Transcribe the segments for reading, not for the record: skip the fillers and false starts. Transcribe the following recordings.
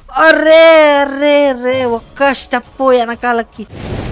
అరే అరే రే ఒక్క స్టెప్ వెనకాలకి.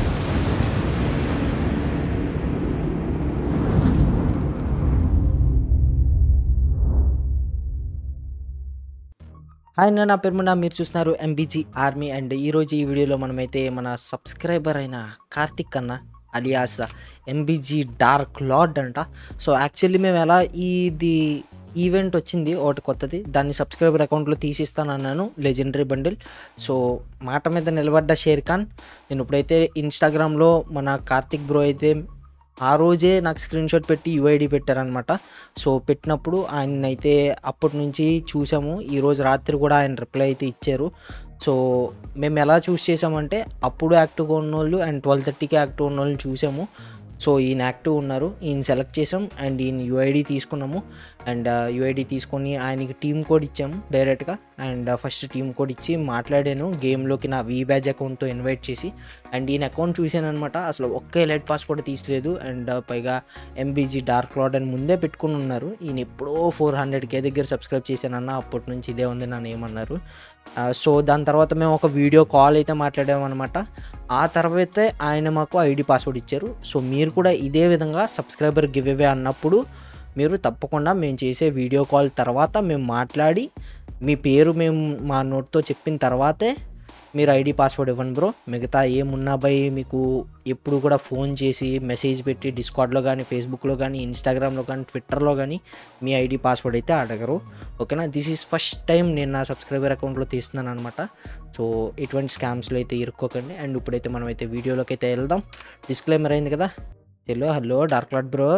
హాయ్, నా పేరు మున్నా, మీరు చూస్తున్నారు MBG ఆర్మీ. అండ్ ఈరోజు ఈ వీడియోలో మనమైతే మన సబ్స్క్రైబర్ అయిన కార్తిక్ అన్న అలియాస్ MBG డార్క్ లార్డ్ అంట. సో యాక్చువల్లీ మేము ఎలా ఇది ఈవెంట్ వచ్చింది ఒకటి కొత్తది, దాన్ని సబ్స్క్రైబర్ అకౌంట్లో తీసిస్తానన్నాను, లెజెండరీ బండిల్. సో మాట మీద నిలబడ్డ షేర్ ఖాన్. నేను ఇప్పుడైతే ఇన్స్టాగ్రామ్లో మన కార్తిక్ బ్రో అయితే ఆ రోజే నాకు స్క్రీన్ షాట్ పెట్టి UID పెట్టారనమాట. సో పెట్టినప్పుడు ఆయన అయితే అప్పటి నుంచి చూసాము. ఈరోజు రాత్రి కూడా ఆయన రిప్లై అయితే ఇచ్చారు. సో మేము ఎలా చూస్ చేసామంటే అప్పుడు యాక్టివ్గా ఉన్నోళ్ళు అండ్ 12:30కి యాక్టివ్ ఉన్న వాళ్ళని చూసాము. సో ఈయన యాక్టివ్ ఉన్నారు, ఈయన సెలెక్ట్ చేసాం అండ్ ఈయన UID తీసుకున్నాము. అండ్ UID తీసుకొని ఆయనకి టీమ్ కోడ్ ఇచ్చాము డైరెక్ట్గా. అండ్ ఫస్ట్ టీమ్ కోడ్ ఇచ్చి మాట్లాడాను గేమ్లోకి నా VBadge అకౌంట్తో ఇన్వైట్ చేసి. అండ్ ఈయన అకౌంట్ చూశాను అనమాట, అసలు ఒక్క ఎలైట్ పాస్ కూడా తీసలేదు. అండ్ పైగా MBG డార్క్ లార్డ్ అని ముందే పెట్టుకుని ఉన్నారు. ఈయన ఎప్పుడో 400K దగ్గర సబ్స్క్రైబ్ చేశానన్న, అప్పటి నుంచి ఇదే ఉంది నన్ను ఏమన్నారు. సో దాని తర్వాత మేము ఒక వీడియో కాల్ అయితే మాట్లాడామన్నమాట. ఆ తర్వాతే ఆయన మాకు ID పాస్వర్డ్ ఇచ్చారు. సో మీరు కూడా ఇదే విధంగా సబ్స్క్రైబర్ గివ్ అవే అన్నప్పుడు మీరు తప్పకుండా మేము చేసే వీడియో కాల్ తర్వాత మేము మాట్లాడి మీ పేరు మేము మా నోట్తో చెప్పిన తర్వాతే మీరు ID పాస్వర్డ్ ఇవ్వండి బ్రో. మిగతా ఏమున్నా బై మీకు ఎప్పుడు కూడా ఫోన్ చేసి మెసేజ్ పెట్టి డిస్కార్డ్లో కానీ, ఫేస్బుక్లో కానీ, ఇన్స్టాగ్రామ్లో కానీ, ట్విట్టర్లో కానీ మీ ID పాస్వర్డ్ అయితే అడగరు. ఓకేనా? దిస్ ఈజ్ ఫస్ట్ టైం నేను నా సబ్స్క్రైబర్ అకౌంట్లో తీస్తున్నాను అనమాట. సో ఇటువంటి స్కామ్స్లో అయితే ఇరుక్కోకండి. అండ్ ఇప్పుడైతే మనం అయితే వీడియోలోకి అయితే వెళ్దాం. డిస్క్లైమర్ అయింది కదా. Hello dark lord bro.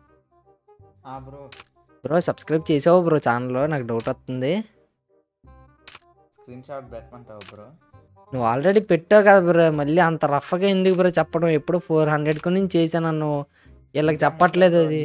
Bro subscribe చేసావు బ్రో ఛానల్లో? నాకు డౌట్ వస్తుంది. స్క్రీన్ షాట్ పెట్టమంటావు బ్రో? నువ్వు ఆల్రెడీ పెట్టావు కదా బ్రో, మళ్ళీ అంత రఫ్గా ఎందుకు బ్రో చెప్పడం? ఎప్పుడు 400 నుంచి చేశాను నన్ను, వీళ్ళకి చెప్పట్లేదు అది.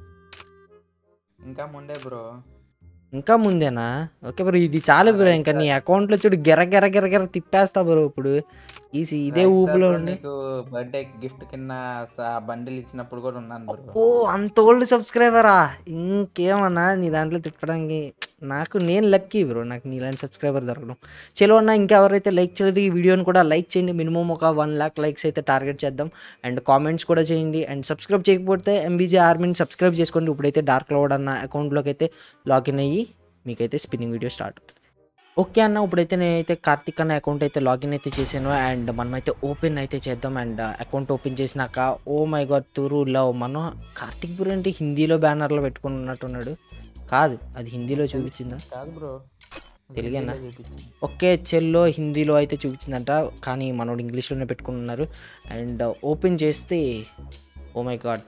ఇంకా ముందే బ్రో. ఇంకా ముందేనా? ఓకే బ్రో, ఇది చాలు బ్రో. ఇంకా నీ అకౌంట్లో చూడు గిర తిప్పేస్తా బ్రో. ఇప్పుడు ఇదే ఊపులో ఉండి బర్త్డే గిఫ్ట్ కింద బండిల్ ఇచ్చినప్పుడు కూడా ఉన్నాను బ్రో. ఓ అంత ఓల్డ్ సబ్స్క్రైబరా? ఇంకేమన్నా నీ దాంట్లో తిప్పడానికి నేను లక్కీ బ్రో, నాకు నీలాంటి సబ్స్క్రైబర్ దొరకడం. చలో అన్న, ఇంకెవరైతే లైక్ చేయలేదు ఈ వీడియోని కూడా లైక్ చేయండి. మినిమం ఒక 1 lakh లైక్స్ అయితే టార్గెట్ చేద్దాం. అండ్ కామెంట్స్ కూడా చేయండి. అండ్ సబ్స్క్రైబ్ చేయకపోతే MBG ఆర్మీని సబ్స్క్రైబ్ చేసుకోండి. ఇప్పుడైతే డార్క్ లార్డ్ అన్న అకౌంట్లోకి అయితే లాగిన్ అయ్యి మీకైతే స్పిన్నింగ్ వీడియో స్టార్ట్ అవుతుంది. ఓకే అన్న, ఇప్పుడైతే నేనైతే కార్తిక్ అన్న అకౌంట్ అయితే లాగిన్ అయితే చేశాను. అండ్ మనమైతే ఓపెన్ అయితే చేద్దాం. అండ్ అకౌంట్ ఓపెన్ చేసినాక ఓ మై గాడ్ తురు లవ్, మనం కార్తిక్ బ్రో అంటే హిందీలో బ్యానర్లో పెట్టుకుని ఉన్నట్టున్నాడు. కాదు, అది హిందీలో చూపించిందా? కాదు బ్రో, తెలుగేనా? ఓకే, చెల్లో హిందీలో అయితే చూపించిందంట, కానీ మనోడు ఇంగ్లీష్లోనే పెట్టుకుని ఉన్నారు. అండ్ ఓపెన్ చేస్తే ఓ మై గాడ్,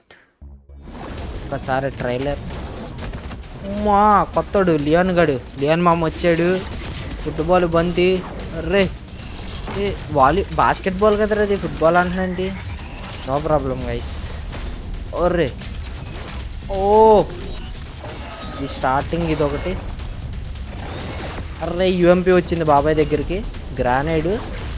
ఒకసారి ట్రైలర్. మా కొత్తడు లియాన్ మామ వచ్చాడు. ఫుట్బాల్ బంతి, అర్రే బాస్కెట్బాల్ కదరా అది, ఫుట్బాల్ అంటున్నాండి. No problem guys. ఒర్రే ఓ ఇది స్టార్టింగ్, ఇది ఒకటి. అర్రే UMP వచ్చింది బాబాయ్ దగ్గరికి. గ్రానైడ్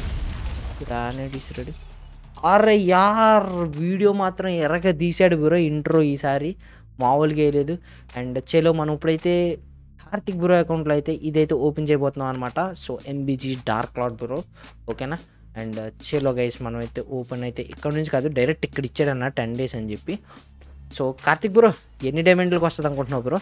ఇసురాడు. అర్రే యార్, వీడియో మాత్రం ఎర్రగా తీసాడు బ్రో. ఇంట్రో ఈసారి మామూలుగా వేయలేదు. అండ్ చలో మనం ఇప్పుడైతే కార్తిక్ బ్రో అకౌంట్లో అయితే ఇదైతే ఓపెన్ చేయబోతున్నాం అనమాట. So MBG dark lord bro, ఓకేనా? అండ్ చలో గైస్, మనం అయితే ఓపెన్ అయితే ఇక్కడ నుంచి కాదు, డైరెక్ట్ ఇక్కడ ఇచ్చాడన్న 10 days అని చెప్పి. సో కార్తిక్ బ్రో ఎన్ని డైమండ్లకు వస్తుంది అనుకుంటున్నావు బ్రో?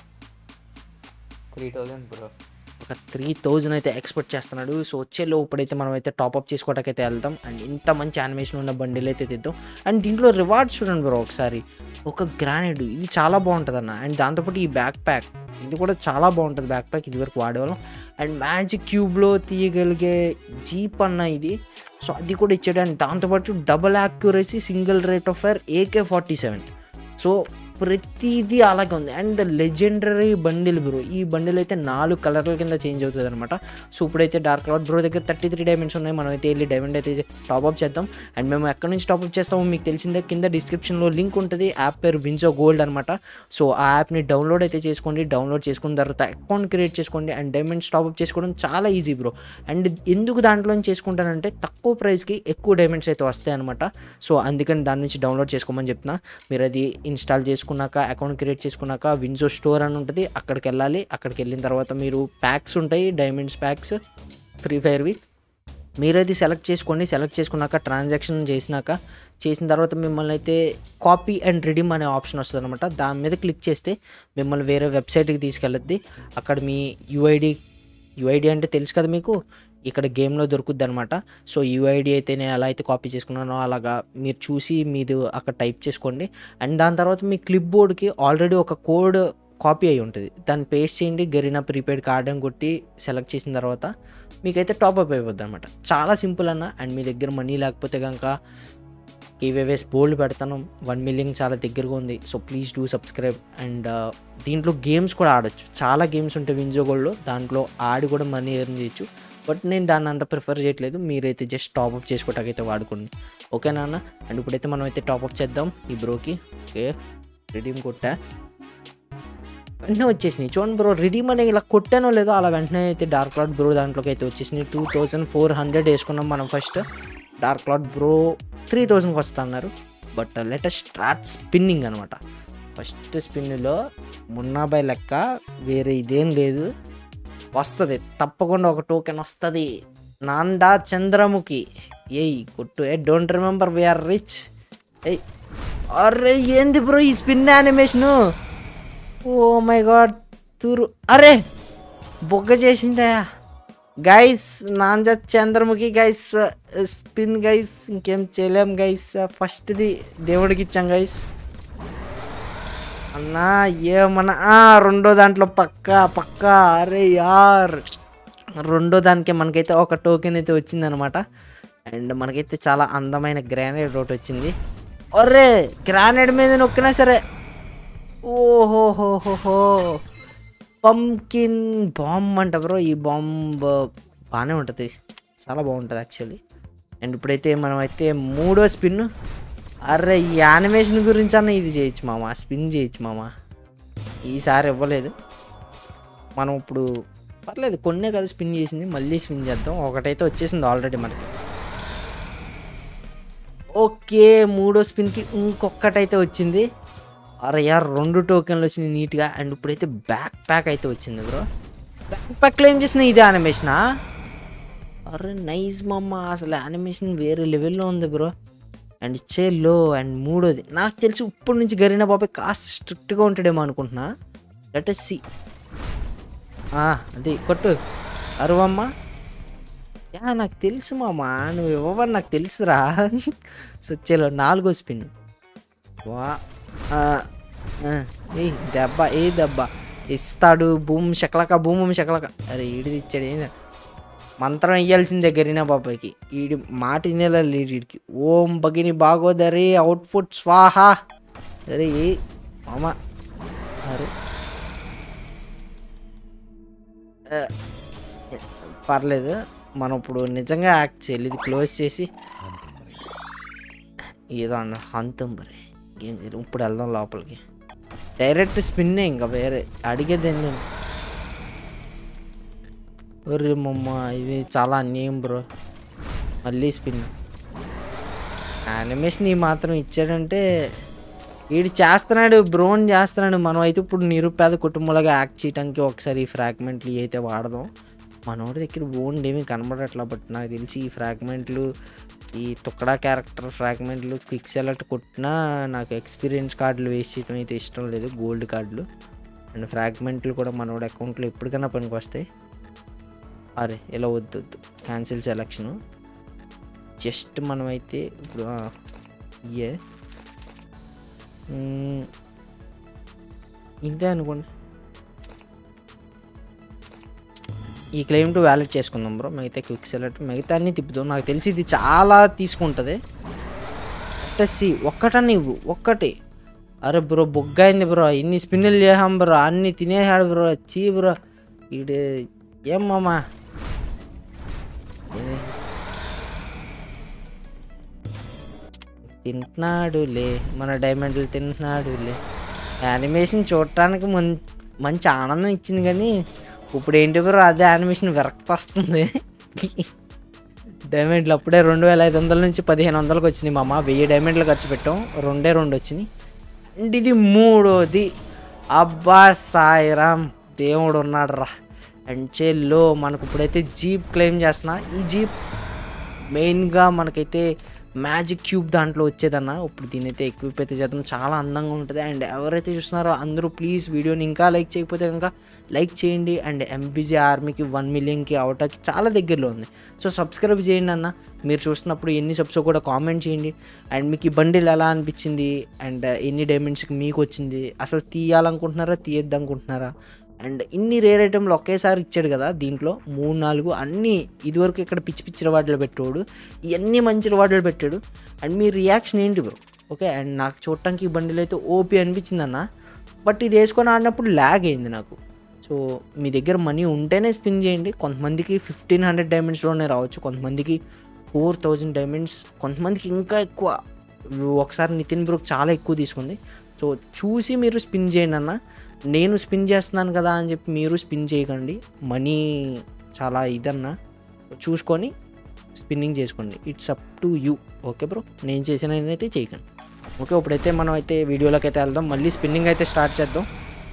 3000 బ్రో. ఒక 3000 అయితే ఎక్స్పెక్ట్ చేస్తున్నాడు. సో వచ్చేలో ఇప్పుడైతే మనం అయితే టాప్అప్ చేసుకోవడానికి అయితే వెళ్దాం. అండ్ ఇంత మంచి యానిమేషన్ ఉన్న బండిల్ అయితే తెద్దాం. అండ్ దీంట్లో రివార్డ్స్ చూడండి బ్రో ఒకసారి. ఒక గ్రానైడ్, ఇది చాలా బాగుంటుంది అన్న. అండ్ దాంతోపాటు ఈ బ్యాక్ ప్యాక్, ఇది కూడా చాలా బాగుంటుంది. బ్యాక్ ప్యాక్ ఇది వరకు వాడేవాళ్ళం. అండ్ మ్యాజిక్ క్యూబ్లో తీయగలిగే జీప్ అన్న ఇది. సో అది కూడా ఇచ్చాడు. అండ్ దాంతోపాటు double accuracy, single rate of fire, AK-47. So ప్రతిదీ అలాగే ఉంది. అండ్ లెజెండరీ బండిల్ బ్రో, ఈ బండిల్ అయితే 4 కలర్ల కింద చేంజ్ అవుతుంది అనమాట. సో ఇప్పుడైతే డార్క్ లార్డ్ బ్రో దగ్గర 33 డైమండ్స్ ఉన్నాయి. మనం అయితే వెళ్ళి డైమండ్ అయితే టాప్అప్ చేద్దాం. అండ్ మేము ఎక్కడి నుంచి టాప్అప్ చేస్తామో మీకు తెలిసిందే, కింద డిస్క్రిప్షన్లో లింక్ ఉంటుంది. యాప్ పేరు విన్సో గోల్డ్ అనమాట. సో ఆ యాప్ని డౌన్లోడ్ అయితే చేసుకోండి. డౌన్లోడ్ చేసుకున్న తర్వాత అకౌంట్ క్రియేట్ చేసుకోండి. అండ్ డైమండ్స్ టాప్అప్ చేసుకోవడం చాలా ఈజీ బ్రో. అండ్ ఎందుకు దాంట్లో చేసుకుంటానంటే తక్కువ ప్రైస్కి ఎక్కువ డైమండ్స్ అయితే వస్తాయి అనమాట. సో అందుకని దాని నుంచి డౌన్లోడ్ చేసుకోమని చెప్తున్నా. మీరు అది ఇన్స్టాల్ చేసుకున్నాక అకౌంట్ క్రియేట్ చేసుకున్నాక విన్సో స్టోర్ అని ఉంటుంది, అక్కడికి వెళ్ళాలి. అక్కడికి వెళ్ళిన తర్వాత మీరు ప్యాక్స్ ఉంటాయి, డైమండ్స్ ప్యాక్స్ ఫ్రీ ఫైర్వి. మీరైతే సెలెక్ట్ చేసుకోండి. సెలెక్ట్ చేసుకున్నాక ట్రాన్సాక్షన్ చేసిన తర్వాత మిమ్మల్ని అయితే కాపీ అండ్ రిడీమ్ అనే ఆప్షన్ వస్తుంది అనమాట. దాని మీద క్లిక్ చేస్తే మిమ్మల్ని వేరే వెబ్సైట్కి తీసుకెళ్ళద్ది. అక్కడ మీ యూఐడి అంటే తెలుసు కదా మీకు, ఇక్కడ గేమ్లో దొరుకుద్ది అనమాట. సో యూఐడి అయితే నేను ఎలా అయితే కాపీ చేసుకున్నానో అలాగా మీరు చూసి మీరు అక్కడ టైప్ చేసుకోండి. అండ్ దాని తర్వాత మీ క్లిప్ బోర్డ్కి ఆల్రెడీ ఒక కోడ్ కాపీ అయి ఉంటుంది, దాన్ని పేస్ట్ చేయండి. గరీనా ప్రీపెయిడ్ కార్డ్ అని కొట్టి సెలెక్ట్ చేసిన తర్వాత మీకైతే టాప్అప్ అయిపోద్ది అనమాట. చాలా సింపుల్ అన్న. అండ్ మీ దగ్గర మనీ లేకపోతే కనుక గివ్అవేస్ బోల్డ్ పెడతాను. 1 మిలియన్ చాలా దగ్గరగా ఉంది. So please do subscribe. And దీంట్లో గేమ్స్ కూడా ఆడొచ్చు, చాలా గేమ్స్ ఉంటాయి వింజో గోల్డ్లో, దాంట్లో ఆడి కూడా మనీ ఎర్న్ చేయొచ్చు. బట్ నేను దాన్ని అంత ప్రిఫర్ చేయట్లేదు. మీరైతే జస్ట్ టాప్అప్ చేసుకోవటానికైతే వాడుకోండి, ఓకేనా అన్న. అండ్ ఇప్పుడైతే మనం అయితే టాప్అప్ చేద్దాం ఈ బ్రోకి. ఓకే, రిడీమ్ కొట్టా, వెంటనే వచ్చేసినాయి చూడండి బ్రో. రిడీమ్ అనే ఇలా కొట్టానో లేదో అలా వెంటనే అయితే డార్క్ క్లౌడ్ బ్రో దాంట్లోకి అయితే వచ్చేసినాయి. 2400 వేసుకున్నాం మనం ఫస్ట్. డార్క్ క్లౌడ్ బ్రో 3000కి వస్తా అన్నారు. బట్ లెటెస్ట్ స్టార్ట్ స్పిన్నింగ్ అనమాట. ఫస్ట్ స్పిన్లో మున్నాబాయ్ లెక్క వేరే ఇదేం లేదు, వస్తుంది తప్పకుండా ఒక టోకెన్ వస్తుంది. నాండా చంద్రముఖి ఏయ్ కొట్టు. Don't remember we're rich. ఏయ్ అరే ఏంది బ్రో ఈ spin animation, oh my god తూరు. అరే బొగ్గ చేసిందా గైస్, నాంజా చంద్రముఖి గైస్ స్పిన్ గైస్. ఇంకేం చేయలేం గైస్, ఫస్ట్ది దేవుడికి ఇచ్చాం గైస్. అన్నా ఏమన్నా రెండో దాంట్లో పక్కా అరే యార్, రెండో దానికి మనకైతే ఒక టోకెన్ అయితే వచ్చిందనమాట. అండ్ మనకైతే చాలా అందమైన గ్రానైడ్ ఒకటి వచ్చింది. అరే గ్రానైడ్ మీద నొక్కినా సరే, ఓహోహోహోహో పంకిన్ బాంబ్ అంట బ్రో. ఈ బాంబ్ బాగానే ఉంటుంది, చాలా బాగుంటుంది యాక్చువల్లీ. అండ్ ఇప్పుడైతే మనం అయితే మూడో స్పిన్. అరే ఈ యానిమేషన్ గురించి అన్న ఇది చేయొచ్చు మామ, స్పిన్ చేయొచ్చు మామ. ఈసారి ఇవ్వలేదు మనం, ఇప్పుడు పర్లేదు కొన్నే కదా స్పిన్ చేసింది, మళ్ళీ స్పిన్ చేద్దాం. ఒకటైతే వచ్చేసింది ఆల్రెడీ మనకి. ఓకే మూడో స్పిన్కి ఇంకొకటైతే వచ్చింది. అరే యార్ 2 టోకెన్లు వచ్చినాయి నీట్గా. అండ్ ఇప్పుడైతే బ్యాక్ ప్యాక్ అయితే వచ్చింది బ్రో. బ్యాక్ ప్యాక్లో ఏం చేసిన ఇదే యానిమేషనా? అరే నైస్ మమ్మ, అసలు యానిమేషన్ వేరే లెవెల్లో ఉంది బ్రో. అండ్ లో. అండ్ మూడోది నాకు తెలిసి ఇప్పటి నుంచి గరీనా బాబాయ్ కాస్త స్ట్రిక్ట్గా ఉంటాడేమో అనుకుంటున్నా. Let us see. అది కొట్టు అరువమ్మ. యా నాకు తెలుసు మామ, నువ్వు ఇవ్వవని నాకు తెలుసురా. సో చలో నాలుగో స్పిన్. వా ఏ దెబ్బ ఇస్తాడు. భూమి శకలక. అరే ఈడిది ఇచ్చాడు, ఏంది మంత్రం ఇయ్యాల్సిందే గరీనా బాబాయ్కి. ఈడి మాట వినేలా లేడు వీడికి. ఓం భగిని బాగోదరి అవుట్పుట్ స్వాహా. అరే ఏ మామ, అరే పర్లేదు మనం ఇప్పుడు నిజంగా యాక్ట్ చేయాలి. ఇది క్లోజ్ చేసి ఏదో అన్న హంతంబరి గేమ్ ఇప్పుడు వెళ్దాం లోపలికి. డైరెక్ట్ స్పిన్నే, ఇంకా వేరే అడిగేదేం నేను. ఒరే మమ్మ ఇది చాలా అన్యాయం బ్రో. మళ్ళీ స్పిన్. యానిమేషన్ ఈ మాత్రం ఇచ్చాడంటే వీడు చేస్తున్నాడు, బ్రోన్ చేస్తున్నాడు. మనం అయితే ఇప్పుడు నిరుపేద కుటుంబంలాగా యాక్ట్ చేయడానికి ఒకసారి ఈ ఫ్రాగ్మెంట్లు అయితే వాడదాం. మనోడి దగ్గర బోండ్ ఏమీ కనబడట్లా. బట్ నాకు తెలిసి ఈ ఫ్రాగ్మెంట్లు, ఈ తుక్కడా క్యారెక్టర్ ఫ్రాగ్మెంట్లు క్విక్ సెలెక్ట్ కొట్టినా నాకు ఎక్స్పీరియన్స్ కార్డులు వేస్ట్ చేయడం అయితే ఇష్టం లేదు, గోల్డ్ కార్డులు. అండ్ ఫ్రాగ్మెంట్లు కూడా మనోడి అకౌంట్లో ఎప్పటికైనా పనికి వస్తాయి. అరే ఇలా వద్దు క్యాన్సిల్ సెలక్షను. జస్ట్ మనమైతే ఇప్పుడు ఇంతే అనుకోండి. ఈ క్లెయిమ్ టు వ్యాలిడ్ చేసుకుందాం బ్రో. మిగతా క్విక్ సెలెక్ట్ మిగతా అన్నీ తిప్పుదాం. నాకు తెలిసి ఇది చాలా తీసుకుంటుంది. సి ఒక్కటని ఇవ్వు, ఒక్కటి. అరే బ్రో బొగ్గైంది బ్రో, ఇన్ని స్పిన్నులు చేసాం బ్రో, అన్నీ తినేసాడు బ్రో. చీ బ్రో ఈడు ఏం మామా తింటున్నాడులే, మన డైమండ్లు తింటున్నాడులే. యానిమేషన్ చూడటానికి మంచి ఆనందం ఇచ్చింది, కానీ ఇప్పుడు ఏంటి బ్రో అదే యానిమేషన్ విరక్తి వస్తుంది. డైమండ్లు అప్పుడే 2500 నుంచి 1500కి వచ్చినాయి మామ. 1000 డైమండ్లు ఖర్చు పెట్టాం, 2 వచ్చినాయి. అండ్ ఇది మూడోది. అబ్బా సాయిరామ్ దేవుడు ఉన్నాడు రా. అండ్ చేల్లో మనకు ఇప్పుడైతే జీప్ క్లెయిమ్ చేస్తున్నా. ఈ జీప్ మెయిన్గా మనకైతే మ్యాజిక్ క్యూబ్ దాంట్లో వచ్చేదన్న. ఇప్పుడు దీని అయితే ఎక్విప్ అయితే చేద్దాం, చాలా అందంగా ఉంటుంది. అండ్ ఎవరైతే చూస్తున్నారో అందరూ ప్లీజ్ వీడియోని ఇంకా లైక్ చేయకపోతే కనుక లైక్ చేయండి. అండ్ ఎంబీజీ ఆర్మీకి 1 మిలియన్కి అవటానికి చాలా దగ్గరలో ఉంది. సో సబ్స్క్రైబ్ చేయండి అన్న. మీరు చూస్తున్నప్పుడు ఎన్ని సబ్స్ కూడా కామెంట్ చేయండి. అండ్ మీకు ఈ బండిల్ ఎలా అనిపించింది, అండ్ ఎన్ని డైమండ్స్కి మీకు వచ్చింది, అసలు తీయాలనుకుంటున్నారా తీయొద్దనుకుంటున్నారా. అండ్ ఇన్ని రేర్ ఐటెంలు ఒకేసారి ఇచ్చాడు కదా దీంట్లో 3-4 అన్నీ. ఇదివరకు ఇక్కడ పిచ్చి పిచ్చి రివార్డులు పెట్టాడు, ఇవన్నీ మంచి రివార్డులు పెట్టాడు. అండ్ మీ రియాక్షన్ ఏంటి బ్రో? ఓకే, అండ్ నాకు చూడటానికి ఈ బండిలు అయితే ఓపీ అనిపించింది అన్న. బట్ ఇది వేసుకొని ఆడినప్పుడు ల్యాగ్ అయింది నాకు. సో మీ దగ్గర మనీ ఉంటేనే స్పిన్ చేయండి. కొంతమందికి 1500 డైమండ్స్లోనే రావచ్చు, కొంతమందికి 4000 డైమండ్స్, కొంతమందికి ఇంకా ఎక్కువ. ఒకసారి నితిన్ బ్రోకి చాలా ఎక్కువ తీసుకుంది. సో చూసి మీరు స్పిన్ చేయండి అన్న. నేను స్పిన్ చేస్తున్నాను కదా అని చెప్పి మీరు స్పిన్ చేయకండి. మనీ చాలా ఇదన్నా, చూసుకొని స్పిన్నింగ్ చేసుకోండి. It's up to you. Okay bro, నేను చేసినైతే చేయకండి. ఓకే, ఇప్పుడైతే మనం అయితే వీడియోలోకి అయితే వెళ్దాం. మళ్ళీ స్పిన్నింగ్ అయితే స్టార్ట్ చేద్దాం.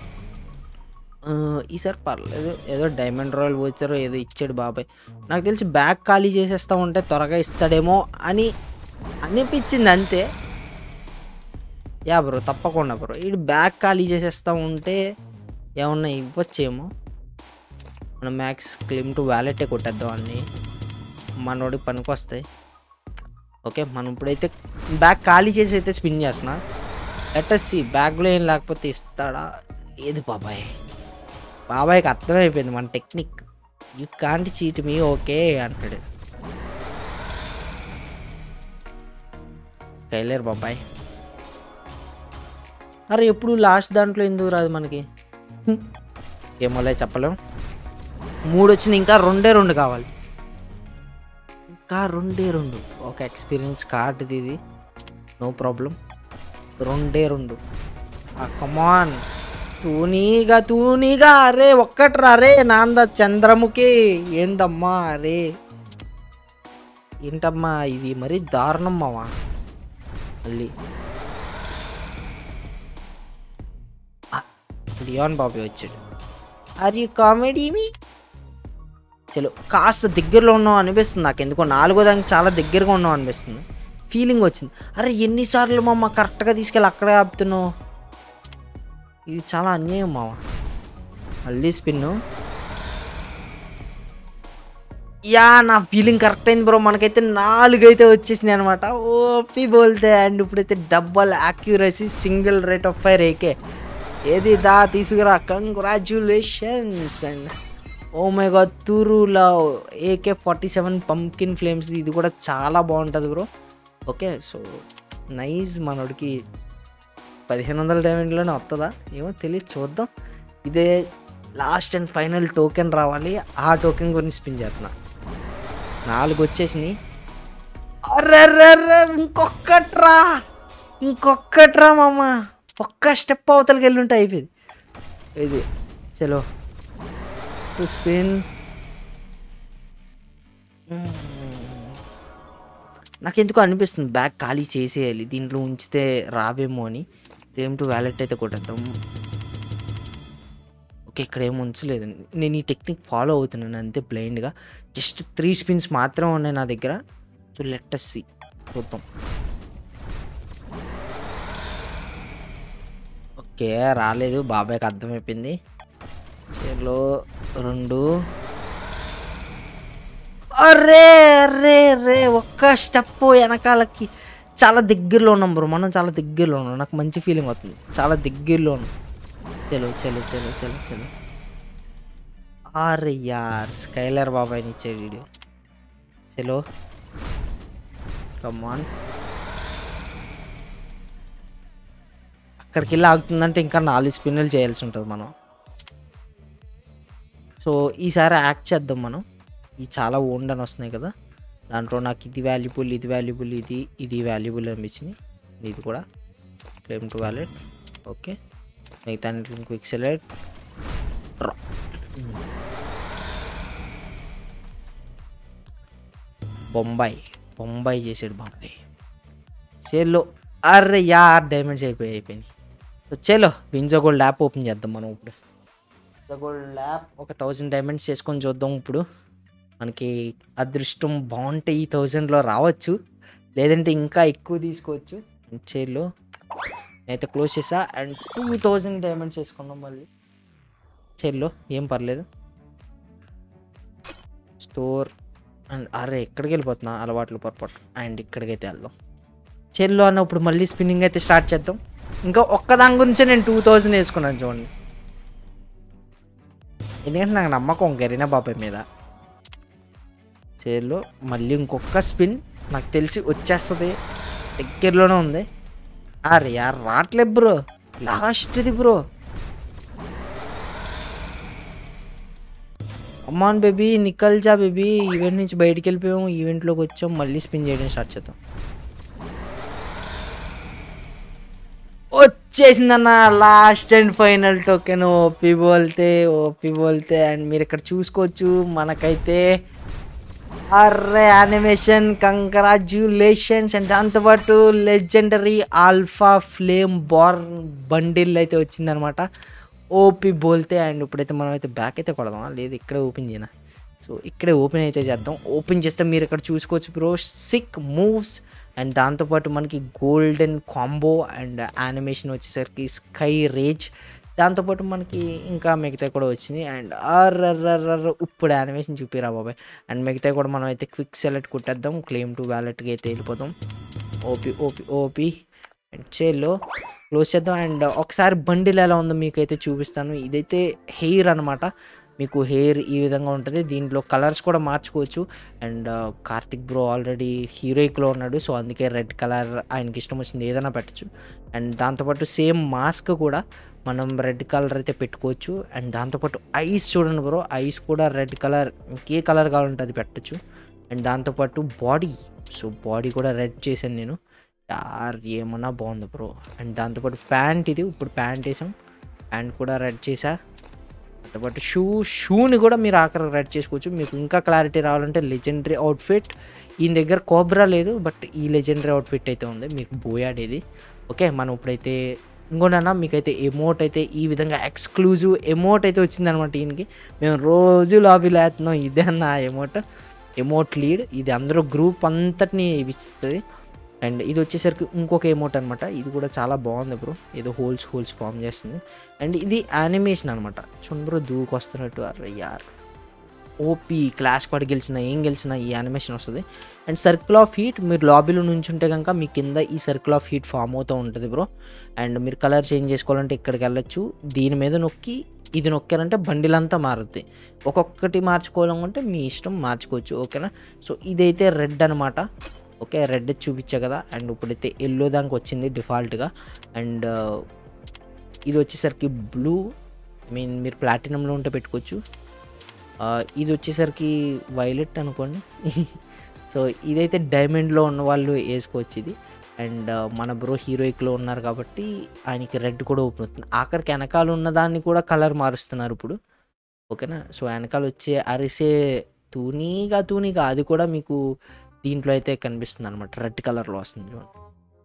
ఈసారి పర్లేదు, ఏదో డైమండ్ రాయల్ వచ్చారో ఏదో ఇచ్చాడు బాబాయ్. నాకు తెలిసి బ్యాగ్ ఖాళీ చేసేస్తూ ఉంటే త్వరగా ఇస్తాడేమో అని అనిపించింది అంతే. యా బ్రో, తప్పకుండా బ్రో. ఈ బ్యాగ్ ఖాళీ చేసేస్తూ ఉంటే ఏమన్నా ఇవ్వచ్చేమో. మనం మ్యాక్స్ క్లెయిమ్ టు వ్యాలెటే కొట్టేద్దాం అన్నీ, మనోడికి పనికి వస్తాయి. ఓకే, మనం ఇప్పుడైతే బ్యాగ్ ఖాళీ చేసి అయితే స్పిన్ చేస్తున్నా. లెటస్ సీ బ్యాగ్లో ఏం లేకపోతే ఇస్తాడా. ఏది బాబాయ్కి అర్థమైపోయింది మన technique. You can't cheat me okay అంటాడు స్కైలర్ బాబాయ్. అరే ఎప్పుడు లాస్ట్ దాంట్లో ఎందుకు రాదు మనకి? ఏమోలే చెప్పలేం. 3 వచ్చినాయి, ఇంకా 2 కావాలి. ఇంకా 2 ఒక ఎక్స్పీరియన్స్ కార్డుది ఇది, నో ప్రాబ్లం. 2 కమాన్, తూనీగా అరే ఒక్కట్రా రే నాంద చంద్రముఖి. ఏందమ్మా అరే, ఏంటమ్మా ఇది మరీ దారుణం మావా. మళ్ళీ లియాన్ బాబీ వచ్చాడు. Are you comedy me? చలో, కాస్త దగ్గరలో ఉన్నాం అనిపిస్తుంది నాకు. ఎందుకో 4వ దానికి చాలా దగ్గరగా ఉన్నాం అనిపిస్తుంది, ఫీలింగ్ వచ్చింది. అరే ఎన్నిసార్లు మామ కరెక్ట్గా తీసుకెళ్ళి అక్కడే ఆపుతున్నావు, ఇది చాలా అన్యాయం మామ. మళ్ళీ స్పిన్ను. యా, నా ఫీలింగ్ కరెక్ట్ అయింది బ్రో. మనకైతే 4 అయితే వచ్చేసినాయి అనమాట. ఓపీ బోల్తే. అండ్ ఇప్పుడైతే double accuracy, single rate of fire AK. ఏది దా తీసుకురా, congratulations. And oh my god, తురులో AK-47 పంకిన్ ఫ్లేమ్స్, ఇది కూడా చాలా బాగుంటుంది బ్రో. Okay, so nice. మనోడికి 1500 డైమండ్లోనే వస్తుందా ఏమో తెలియదు, చూద్దాం. ఇదే లాస్ట్ అండ్ ఫైనల్ టోకెన్ రావాలి. ఆ టోకెన్ గురించి స్పిన్ చేస్తున్నా. 4 వచ్చేసినాయి. అర్రర్రర్ర, ఇంకొక్కట్రా మామ. ఒక్క స్టెప్ అవతలకి వెళ్ళుంటే అయిపోయింది ఇది. చలో టు స్పిన్. నాకెందుకు అనిపిస్తుంది బ్యాగ్ ఖాళీ చేసేయాలి, దీంట్లో ఉంచితే రావేమో అని. క్లెయిమ్ టు వ్యాలెట్ అయితే కొట్టేద్దాం. ఓకే, ఇక్కడ ఏమి ఉంచలేదు. నేను ఈ టెక్నిక్ ఫాలో అవుతున్నాను అంతే బ్లైండ్గా. జస్ట్ 3 స్పిన్స్ మాత్రమే ఉన్నాయి నా దగ్గర. సో లెట్ us see, చూద్దాం. ఓకే, రాలేదు, బాబాయ్కి అర్థమైపోయింది. చలో 2. అరే ఒక్క స్టెప్ వెనకాలకి. చాలా దగ్గరలో ఉన్నాం బ్రో, మనం చాలా దగ్గరలో ఉన్నాం. నాకు మంచి ఫీలింగ్ అవుతుంది, చాలా దగ్గరలో ఉన్నాం. చలో. అరే యార్, స్కైలర్ బాబాయ్ని ఇచ్చే వీడియో. చలో కమాన్. అక్కడికి వెళ్ళి ఆగుతుందంటే ఇంకా 4 స్పిన్నులు చేయాల్సి ఉంటుంది మనం. సో ఈసారి యాక్ట్ చేద్దాం మనం. ఈ చాలా ఓన్డ్ అని వస్తున్నాయి కదా, దాంట్లో నాకు ఇది వాల్యుబుల్, ఇది వాల్యుబుల్ అనిపించింది. ఇది కూడా క్లెయిమ్ టు వ్యాలెట్. ఓకే, మిగతా క్విక్ సెలెక్ట్. బొంబాయి చేసాడు బాబాయ్. చేలో అరే యార్, డైమండ్స్ అయిపోయినాయి. సో చలో విన్జో గోల్డ్ యాప్ ఓపెన్ చేద్దాం మనం ఇప్పుడు. గోల్డ్ ల్యాప్ ఒక 1000 డైమండ్స్ చేసుకొని చూద్దాం. ఇప్పుడు మనకి అదృష్టం బాగుంటే ఈ 1000లో రావచ్చు, లేదంటే ఇంకా ఎక్కువ తీసుకోవచ్చు. చైర్లో నేనైతే క్లోజ్ చేసా అండ్ 2000 డైమండ్స్ చేసుకున్నాం. మళ్ళీ చైర్లో ఏం పర్లేదు. స్టోర్ అండ్ అరే ఎక్కడికి వెళ్ళిపోతున్నా అలవాట్లు పొరపాటు. అండ్ ఇక్కడికైతే వెళ్దాం. చైర్లో అన్న ఇప్పుడు మళ్ళీ స్పిన్నింగ్ అయితే స్టార్ట్ చేద్దాం. ఇంకా ఒక్కదాని గురించే నేను 2000 వేసుకున్నాను చూడండి, ఎందుకంటే నాకు నమ్మకం గరీనా బాబాయ్ మీద. చైర్లో మళ్ళీ ఇంకొక స్పిన్ నాకు తెలిసి వచ్చేస్తుంది, దగ్గరలోనే ఉంది. అరే యార్ రావట్లేదు బ్రో, లాస్ట్ది బ్రో. అమ్మాన్ బేబీ నికల్ జా బేబీ. ఈవెంట్ నుంచి బయటికి వెళ్ళిపోయాము, ఈవెంట్లోకి వచ్చాం, మళ్ళీ స్పిన్ చేయడం స్టార్ట్ చేద్దాం. వచ్చేసిందన్న last and final token. OP బోల్తే అండ్ మీరు ఇక్కడ చూసుకోవచ్చు మనకైతే అర్రే యానిమేషన్ కంగ్రాచ్యులేషన్స్. అండ్ దాంతోపాటు legendary alpha flame born bundle అయితే వచ్చిందనమాట. ఓపీ బోల్తే. అండ్ ఇప్పుడైతే మనం అయితే బ్యాక్ అయితే కొడదామా, లేదు ఇక్కడే ఓపెన్ చేయనా? సో ఇక్కడే ఓపెన్ అయితే చేద్దాం. ఓపెన్ చేస్తే మీరు ఇక్కడ చూసుకోవచ్చు బ్రో, సిక్ మూవ్స్ అండ్ దాంతోపాటు మనకి గోల్డెన్ కాంబో అండ్ యానిమేషన్ వచ్చేసరికి స్కై రేజ్. దాంతోపాటు మనకి ఇంకా మిగతా కూడా వచ్చినాయి. అండ్ ఇప్పుడు యానిమేషన్ చూపిరా బాబాయ్. అండ్ మిగతా కూడా మనం అయితే క్విక్ సెలెక్ట్ కొట్టేద్దాం, క్లెయిమ్ టు వ్యాలెట్కి అయితే వెళ్ళిపోదాం. ఓపీ అండ్ చైర్లో క్లోజ్ చేద్దాం. అండ్ ఒకసారి బండిల్ ఎలా ఉందో మీకు అయితే చూపిస్తాను. ఇదైతే హెయిర్ అనమాట, మీకు హెయిర్ ఈ విధంగా ఉంటుంది. దీంట్లో కలర్స్ కూడా మార్చుకోవచ్చు. అండ్ కార్తిక్ బ్రో ఆల్రెడీ హీరోయిక్లో ఉన్నాడు, సో అందుకే రెడ్ కలర్ ఆయనకి ఇష్టం వచ్చింది ఏదైనా పెట్టచ్చు. అండ్ దాంతోపాటు సేమ్ మాస్క్ కూడా మనం రెడ్ కలర్ అయితే పెట్టుకోవచ్చు. అండ్ దాంతోపాటు ఐస్ చూడండి బ్రో, ఐస్ కూడా రెడ్ కలర్, ఇంకే కలర్ కావాలంటే అది పెట్టచ్చు. అండ్ దాంతోపాటు బాడీ, సో బాడీ కూడా రెడ్ చేశాను నేను. యార్ ఏమన్నా బాగుంది బ్రో. అండ్ దాంతోపాటు ప్యాంట్, ఇది ఇప్పుడు ప్యాంట్ వేసాం, ప్యాంట్ కూడా రెడ్ చేసా. దాంతోపాటు షూని కూడా మీరు ఆఖరి రెడ్ చేసుకోవచ్చు. మీకు ఇంకా క్లారిటీ రావాలంటే లెజెండరీ అవుట్ఫిట్, ఈయన దగ్గర కోబ్రా లేదు, బట్ ఈ లెజెండరీ అవుట్ఫిట్ అయితే ఉంది మీకు బోయాడేది. ఓకే, మనం ఇప్పుడైతే ఇంకోనన్నా మీకైతే ఎమోట్ అయితే ఈ విధంగా ఎక్స్క్లూజివ్ ఎమోట్ అయితే వచ్చిందనమాట. ఈయనకి మేము రోజు లాబీలో వేస్తున్నాం, ఇదే అన్న ఎమోట్ లీడ్. ఇది అందరూ గ్రూప్ అంతటిని ఇస్తుంది. అండ్ ఇది వచ్చేసరికి ఇంకొక ఎమోట్ అనమాట, ఇది కూడా చాలా బాగుంది బ్రో, ఏదో హోల్స్ ఫామ్ చేస్తుంది. అండ్ ఇది యానిమేషన్ అనమాట, చూడండి బ్రో దూకొస్తున్నట్టు. అరే యార్ ఓపీ, క్లాష్ పాడ్ గెలిచినా ఏం గెలిచినా ఈ యానిమేషన్ వస్తుంది. అండ్ సర్కిల్ ఆఫ్ హీట్, మీరు లాబీలో నుంచి ఉంటే కనుక మీ కింద ఈ సర్కిల్ ఆఫ్ హీట్ ఫామ్ అవుతూ ఉంటుంది బ్రో. అండ్ మీరు కలర్ చేంజ్ చేసుకోవాలంటే ఇక్కడికి వెళ్ళొచ్చు, దీని మీద నొక్కి ఇది నొక్కారంటే బండిల్ అంతా మారుద్ది. ఒక్కొక్కటి మార్చుకోవాలనుకుంటే మీ ఇష్టం మార్చుకోవచ్చు. ఓకేనా, సో ఇదైతే రెడ్ అనమాట. ఓకే, రెడ్ చూపించా కదా. అండ్ ఇప్పుడైతే ఎల్లో దానికి వచ్చింది డిఫాల్ట్గా. అండ్ ఇది వచ్చేసరికి బ్లూ, మీరు ప్లాటినంలో ఉంటే పెట్టుకోవచ్చు. ఇది వచ్చేసరికి వైలెట్ అనుకోండి. సో ఇదైతే డైమండ్లో ఉన్న వాళ్ళు వేసుకోవచ్చు ఇది. అండ్ మన బ్రో హీరోయిక్లో ఉన్నారు కాబట్టి ఆయనకి రెడ్ కూడా ఓపెన్ అవుతుంది. ఆఖరికి వెనకాల ఉన్నదాన్ని కూడా కలర్ మారుస్తున్నారు ఇప్పుడు. ఓకేనా, సో వెనకాల వచ్చే అరిసే తూనీగా అది కూడా మీకు దీంట్లో అయితే కనిపిస్తుంది అనమాట, రెడ్ కలర్లో వస్తుంది చూడండి.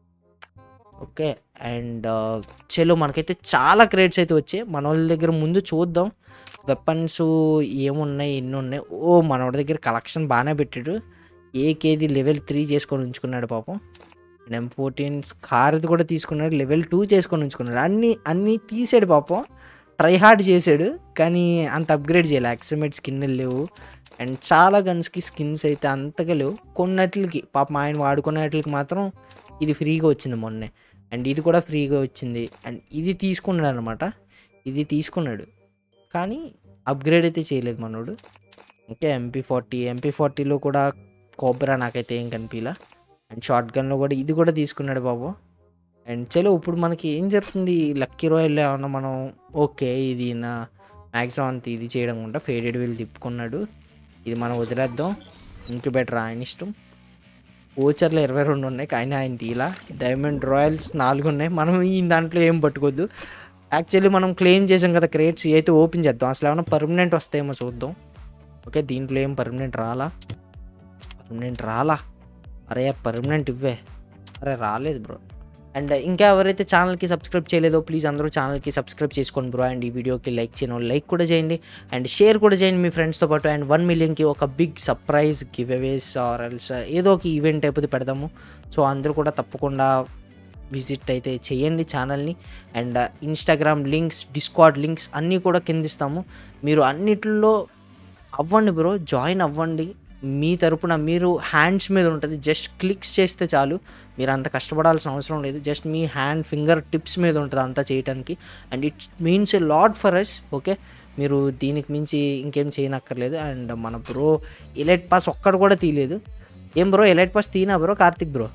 ఓకే, అండ్ చలో మనకైతే చాలా క్రేట్స్ అయితే వచ్చాయి. మన వాళ్ళ దగ్గర ముందు చూద్దాం వెపన్స్ ఏమున్నాయి, ఎన్ని ఉన్నాయి. ఓ మనోడి దగ్గర కలెక్షన్ బాగానే పెట్టాడు, ఏకేది లెవెల్ 3 చేసుకొని ఉంచుకున్నాడు పాపం. M14 స్కార్ది కూడా తీసుకున్నాడు, లెవెల్ 2 చేసుకొని ఉంచుకున్నాడు. అన్నీ తీసాడు పాపం, ట్రై హార్డ్ చేశాడు కానీ అంత అప్గ్రేడ్ చేయాలి. ఎక్స్ట్రీమేట్ స్కిన్ లేవు. అండ్ చాలా గన్స్కి స్కిన్స్ అయితే అంతగా లేవు. కొన్నట్లకి పాపం ఆయన వాడుకునేట్లకి మాత్రం ఇది ఫ్రీగా వచ్చింది మొన్నే. అండ్ ఇది కూడా ఫ్రీగా వచ్చింది. అండ్ ఇది తీసుకున్నాడు అనమాట, ఇది తీసుకున్నాడు కానీ అప్గ్రేడ్ అయితే చేయలేదు మనోడు. ఓకే, MP40లో కూడా కోబ్రా నాకైతే ఏం కనిపించలా. అండ్ షార్ట్ గన్లో కూడా ఇది కూడా తీసుకున్నాడు బాబు. అండ్ చలో ఇప్పుడు మనకి ఏం జరుగుతుంది, లక్కీ రాయల్ ఏమన్నా మనం ఓకే ఇది నా మ్యాక్సిమం అంత ఇది చేయడం కూడా ఫేడెడ్ వీల్ తిప్పుకున్నాడు, ఇది మనం వదిలేద్దాం. ఇంక్యుబేటర్ ఆయన ఇష్టం. ఓచర్లో 22 ఉన్నాయి కానీ ఆయన తీలా. డైమండ్ రాయల్స్ 4 ఉన్నాయి, మనం ఈ దాంట్లో ఏం పట్టుకోవద్దు. యాక్చువల్లీ మనం క్లెయిమ్ చేసాం కదా క్రేట్స్, అయితే ఓపెన్ చేద్దాం. అసలు ఏమైనా పర్మనెంట్ వస్తాయేమో చూద్దాం. ఓకే, దీంట్లో ఏం పర్మనెంట్ రాలా. అరే పర్మనెంట్ ఇవ్వే. అరే రాలేదు బ్రో, అండ్ ఇంకా ఎవరైతే ఛానల్కి సబ్స్క్రైబ్ చేయలేదో ప్లీజ్ అందరూ ఛానల్కి సబ్స్క్రైబ్ చేసుకోండి బ్రో. అండ్ ఈ వీడియోకి లైక్ చేయను లైక్ కూడా చేయండి అండ్ షేర్ కూడా చేయండి మీ ఫ్రెండ్స్తో పాటు. అండ్ 1 మిలియన్కి ఒక big surprise give aways or else ఏదో ఒక ఈవెంట్ అయిపోతే పెడదాము. సో అందరూ కూడా తప్పకుండా విజిట్ అయితే చేయండి ఛానల్ని. And Instagram links, Discord links అన్నీ కూడా కింద ఇస్తాము. మీరు అన్నిటిలో అవ్వండి బ్రో, జాయిన్ అవ్వండి. మీ తరపున మీరు హ్యాండ్స్ మీద ఉంటుంది, జస్ట్ క్లిక్స్ చేస్తే చాలు. మీరు అంత కష్టపడాల్సిన అవసరం లేదు, జస్ట్ మీ హ్యాండ్ ఫింగర్ టిప్స్ మీద ఉంటుంది అంతా చేయడానికి. And it means a lot for us. Okay, మీరు దీనికి మించి ఇంకేం చేయనక్కర్లేదు. అండ్ మన బ్రో ఎలైట్ పాస్ ఒక్కడు కూడా తీయలేదు. ఏం బ్రో ఎలైట్ పాస్ తీనా బ్రో? కార్తిక్ బ్రో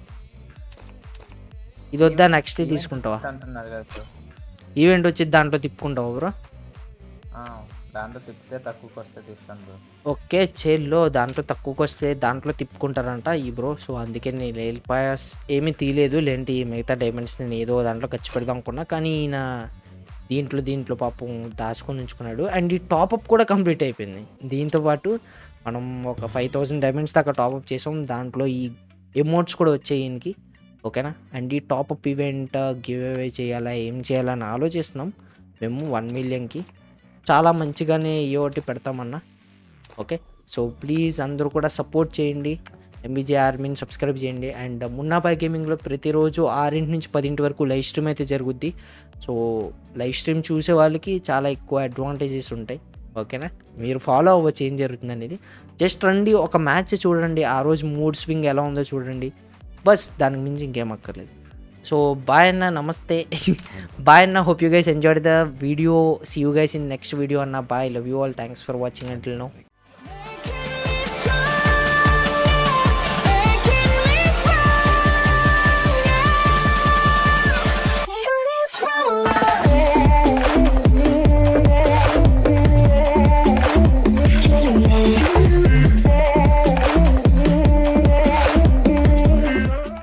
ఇది వద్దా, నెక్స్ట్ తీసుకుంటావా? ఈవెంట్ వచ్చి దాంట్లో తిప్పుకుంటావా బ్రో? దాంట్లో తిప్పితే తక్కువకి వస్తే తీస్తాను బ్రో. ఓకే చెల్లో, దాంట్లో తక్కువకి వస్తే దాంట్లో తిప్పుకుంటారంట ఈ బ్రో. సో అందుకే నేను ఎల్ పాస్ ఏమీ తీయలేదు. లేంటి మిగతా డైమండ్స్ నేను ఏదో దాంట్లో ఖర్చు పెడదాం అనుకున్నా, కానీ ఈయన దీంట్లో పాపం దాచుకొని ఉంచుకున్నాడు. అండ్ ఈ టాపప్ కూడా కంప్లీట్ అయిపోయింది. దీంతోపాటు మనం ఒక 5000 డైమండ్స్ దాకా టాపప్ చేసాం. దాంట్లో ఈ ఎమోట్స్ కూడా వచ్చాయి ఈయనకి. ఓకేనా? అండ్ ఈ టాపప్ ఈవెంట్ గివ్ అవే చేయాలా ఏం చేయాలని ఆలోచిస్తున్నాం మేము 1 మిలియన్కి. చాలా మంచిగానే ఏ ఒకటి పెడతామన్నా. ఓకే, సో ప్లీజ్ అందరూ కూడా సపోర్ట్ చేయండి. ఎంబీజీ ఆర్మీని సబ్స్క్రైబ్ చేయండి. అండ్ మున్నాబాయ్ గేమింగ్లో ప్రతిరోజు 6 నుంచి 10 వరకు లైవ్ స్ట్రీమ్ అయితే జరుగుద్ది. సో లైవ్ స్ట్రీమ్ చూసే వాళ్ళకి చాలా ఎక్కువ అడ్వాంటేజెస్ ఉంటాయి. ఓకేనా? మీరు ఫాలో అవ్వచ్చు ఏం జరుగుతుంది అనేది. జస్ట్ రండి, ఒక మ్యాచ్ చూడండి, ఆ రోజు మూడ్ స్వింగ్ ఎలా ఉందో చూడండి, బస్ దానికి మించి ఇంకేం అక్కర్లేదు. So bye Anna, namaste. Bye Anna, hope you guys enjoyed the video. See you guys in next video Anna. Bye, love you all, thanks for watching until now.